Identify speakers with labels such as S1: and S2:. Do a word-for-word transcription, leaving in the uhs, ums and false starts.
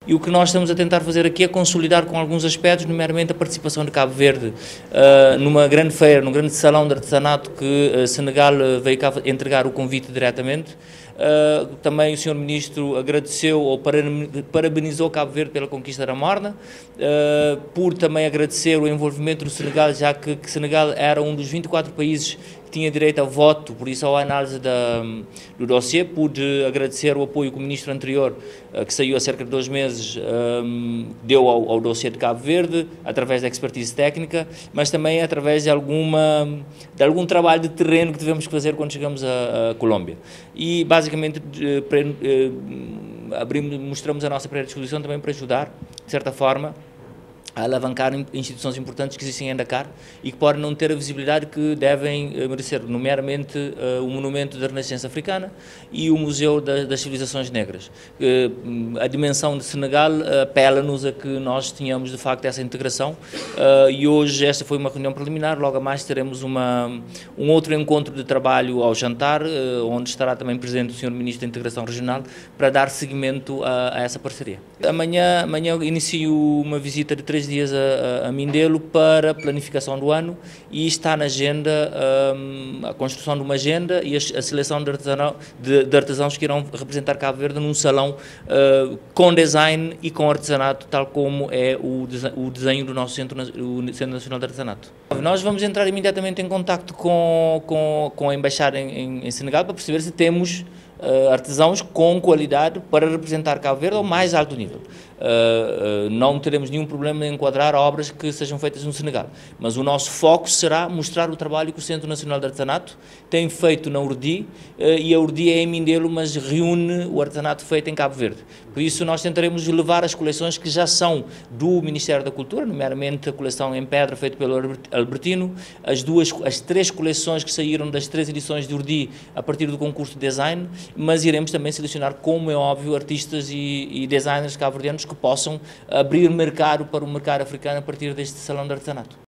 S1: E o que nós estamos a tentar fazer aqui é consolidar com alguns aspectos, nomeadamente a participação de Cabo Verde uh, numa grande feira, num grande salão de artesanato que uh, Senegal veio cá entregar o convite diretamente. Uh, também o senhor Ministro agradeceu ou parabenizou Cabo Verde pela conquista da Morna, uh, por também agradecer o envolvimento do Senegal, já que, que Senegal era um dos vinte e quatro países que tinha direito a voto, por isso, à análise da, do dossiê. Pude agradecer o apoio que o Ministro anterior, uh, que saiu há cerca de dois meses, um, deu ao, ao dossiê de Cabo Verde, através da expertise técnica, mas também através de, alguma, de algum trabalho de terreno que tivemos que fazer quando chegamos à Colômbia. E, basicamente, abrimos, mostramos a nossa predisposição também para ajudar, de certa forma, a alavancar instituições importantes que existem em Dakar e que podem não ter a visibilidade que devem merecer, nomeadamente uh, o Monumento da Renascença Africana e o Museu da, das Civilizações Negras. Uh, a dimensão de Senegal uh, apela-nos a que nós tenhamos, de facto, essa integração uh, e hoje esta foi uma reunião preliminar. Logo a mais teremos uma, um outro encontro de trabalho ao jantar, uh, onde estará também presente o senhor Ministro da Integração Regional, para dar seguimento a, a essa parceria. Amanhã, amanhã eu inicio uma visita de três dias a, a Mindelo para planificação do ano e está na agenda um, a construção de uma agenda e a, a seleção de, artesão, de, de artesãos que irão representar Cabo Verde num salão uh, com design e com artesanato, tal como é o, o desenho do nosso Centro, o Centro Nacional de Artesanato. Nós vamos entrar imediatamente em contacto com, com, com a Embaixada em, em, em Senegal para perceber se temos Uh, artesãos com qualidade para representar Cabo Verde ao mais alto nível. Uh, uh, não teremos nenhum problema em enquadrar obras que sejam feitas no Senegal, mas o nosso foco será mostrar o trabalho que o Centro Nacional de Artesanato tem feito na Urdi, uh, e a Urdi é em Mindelo, mas reúne o artesanato feito em Cabo Verde. Por isso nós tentaremos levar as coleções que já são do Ministério da Cultura, nomeadamente a coleção em pedra feita pelo Albertino, as duas, as três coleções que saíram das três edições de Urdi a partir do concurso de design, mas iremos também selecionar, como é óbvio, artistas e, e designers cabo-verdianos que possam abrir mercado para o mercado africano a partir deste salão de artesanato.